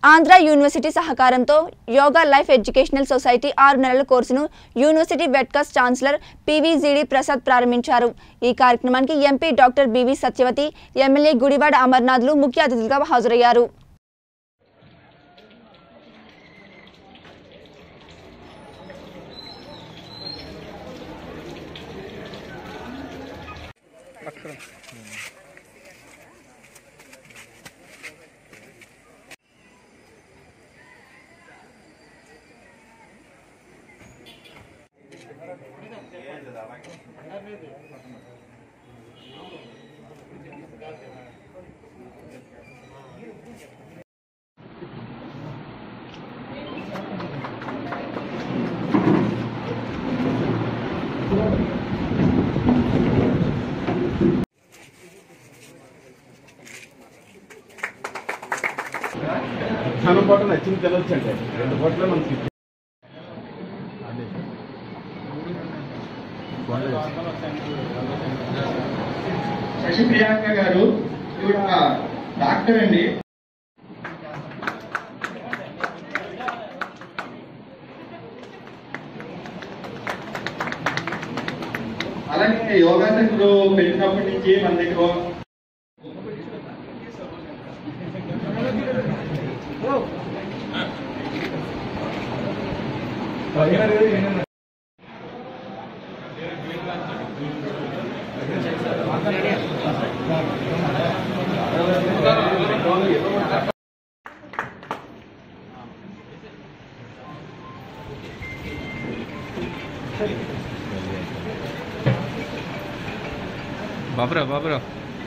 Andhra university సహకారంతో yoga life educational society 6 నెలల కోర్సును యూనివర్సిటీ వెడ్కాస్ట్ ఛాన్సలర్ పీవీజీడీ ప్రసాద్ ప్రారంభించారు। ఈ కార్యక్రమానికి MP doctor BV Satyavathi, MLA Gudivada అమర్నాథ్లు ముఖ్య అతిథులుగా హాజరయ్యారు। చాలా పాటు నచ్చింది తినొచ్చండి, 2 పూటలే మనకి శశి ప్రియాంక గారు ఈవిడ డాక్టర్ అండి। అలాగే యోగా సెంటర్ పెట్టినప్పటి నుంచి మన దగ్గర బాబురా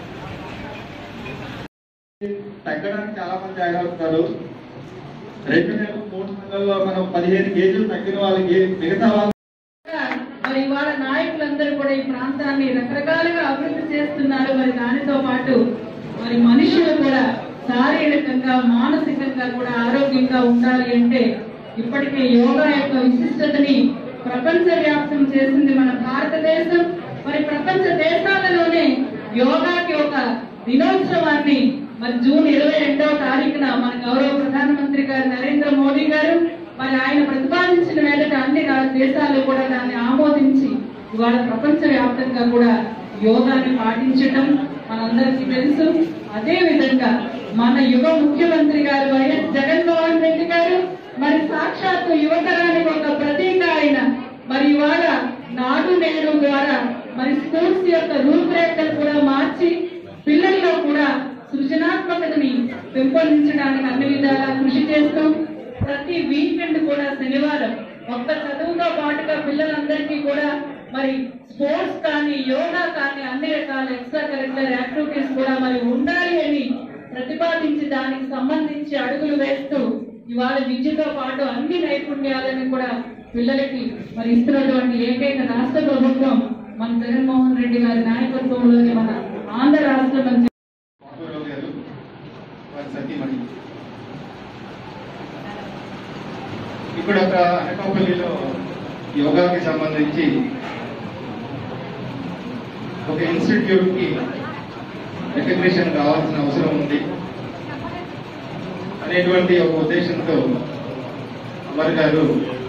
తగ్గడానికి చాలా మంది జాయిన్ అవుతున్నారు। 2 నెలలు 3 నెలల్లో మనం 15 కేజీలు తగ్గిన వాళ్ళకి మిగతా వాళ్ళు మరి వాళ్ళ నాయకులందరూ కూడా ఈ ప్రాంతాన్ని రకరకాలుగా అభివృద్ధి చేస్తున్నారు। మరి దానితో పాటు మరి మనుషులు కూడా శారీరకంగా మానసికంగా కూడా ఆరోగ్యంగా ఉండాలి అంటే ఇప్పటికే యోగా యొక్క విశిష్టతని ప్రపంచ వ్యాప్తం చేసింది మన భారతదేశం। మరి ప్రపంచ దేశాలలోనే యోగాకి ఒక దినోత్సవాన్ని మరి జూన్ 22వ తారీఖున మన గౌరవ ప్రధానమంత్రి గారు నరేంద్ర మోడీ గారు మరి ఆయన ప్రతిపాదించిన మేరకు అన్ని దేశాలు కూడా దాన్ని ఆమోదించి ఇవాళ ప్రపంచ వ్యాప్తంగా కూడా యోగాని పాటించటం మనందరికీ తెలుసు। అదే విధంగా మన యువ ముఖ్యమంత్రి గారు వైఎస్ జగన్మోహన్ రెడ్డి గారు మరి సాక్షాత్తు యువతరానికి ఒక ప్రతీక ఆయన మరి ఇవాళ నాడు నేడు ద్వారా మరి స్కూల్స్ యొక్క రూపురేఖలు కూడా మార్చి పిల్లల్లో కూడా సృజనాత్మకతని పెంపొందించడానికి అన్ని విధాలా కృషి చేస్తూ ప్రతి వీకెండ్ కూడా శనివారం ఒక్క చదువుతో పాటుగా పిల్లలందరికీ కూడా మరి స్పోర్ట్స్ కానీ యోగా కానీ అన్ని రకాల ఎక్స్ట్రా కరిక్యులర్ యాక్టివిటీస్ కూడా మరి ఉండాలి అని ప్రతిపాదించి దానికి సంబంధించి అడుగులు వేస్తూ ఇవాళ విద్యతో పాటు అన్ని నైపుణ్యాలను కూడా పిల్లలకి మరి ఇస్తున్నటువంటి ఏకైక రాష్ట్ర ప్రభుత్వం మన జగన్మోహన్ రెడ్డి గారి నాయకత్వంలోని మన ఆంధ్ర రాష్ట్రం। ఇక్కడ ఒక అనకాపల్లిలో యోగాకి సంబంధించి ఒక ఇన్స్టిట్యూట్ కి రికగ్నిషన్ కావాల్సిన అవసరం ఉంది అనేటువంటి ఒక ఉద్దేశంతో అమర్ గారు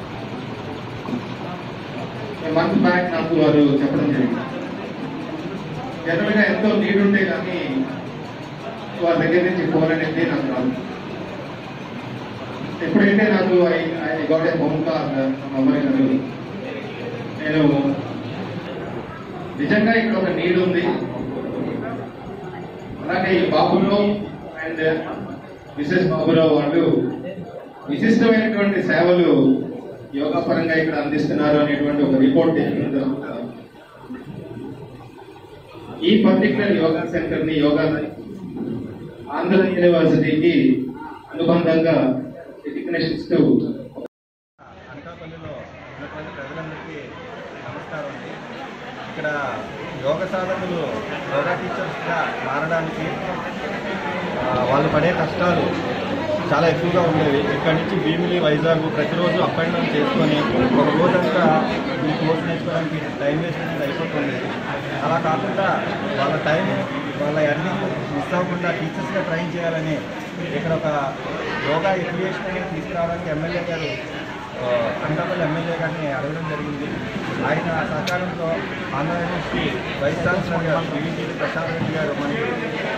మంత్ బ్యాక్ నాకు వారు చెప్పడం జరిగింది। జనరల్ గా ఎంతో నీడ్ ఉంటే కానీ వారి దగ్గర నుంచి ఫోన్ అనేది నాకు రాదు। ఎప్పుడైతే నాకు I got a phone call Amar గారు, నేను నిజంగా ఇక్కడ ఒక నీడ్ ఉంది, అలాగే ఈ బాబురావు అండ్ మిసెస్ బాబురావు వాళ్ళు విశిష్టమైనటువంటి సేవలు యోగా పరంగా ఇక్కడ అందిస్తున్నారు అనేటువంటి ఒక రిపోర్ట్ ఈ పర్టికులర్ యోగా సెంటర్ ని యోగా ఆంధ్ర యూనివర్సిటీకి అనుబంధంగా రికగ్నిషన్ ఇస్తూ అనకాపల్లిలో ఉన్నటువంటి ప్రజలందరికీ నమస్కారం అండి। ఇక్కడ యోగ సాధకులు యోగా టీచర్స్గా మారడానికి వాళ్ళు పడే కష్టాలు చాలా ఎక్కువగా ఉండేవి। ఇక్కడి నుంచి భీమిలి, వైజాగ్ ప్రతిరోజు అప్ అండ్ డౌన్ చేసుకొని ఒక రోజంతా ఈ కోర్స్ నేర్చుకోవడానికి టైం వేస్ట్ అనేది అయిపోతుంది। అలా కాకుండా వాళ్ళ టైం వాళ్ళ ఎర్నింగ్ మిస్ అవ్వకుండా టీచర్స్గా ట్రైన్ చేయాలని ఇక్కడ ఒక యోగా ఎఫిలియేషన్ అనేది తీసుకురావడానికి ఎమ్మెల్యే గారు అనకాపల్లి ఎమ్మెల్యే గారిని అడగడం జరిగింది. ఆయన సహకారంతో ఆంధ్ర యూనివర్సిటీ వైస్ ఛాన్సలర్ గారు పివిజి ప్రసాద్ రెడ్డి గారు మనకి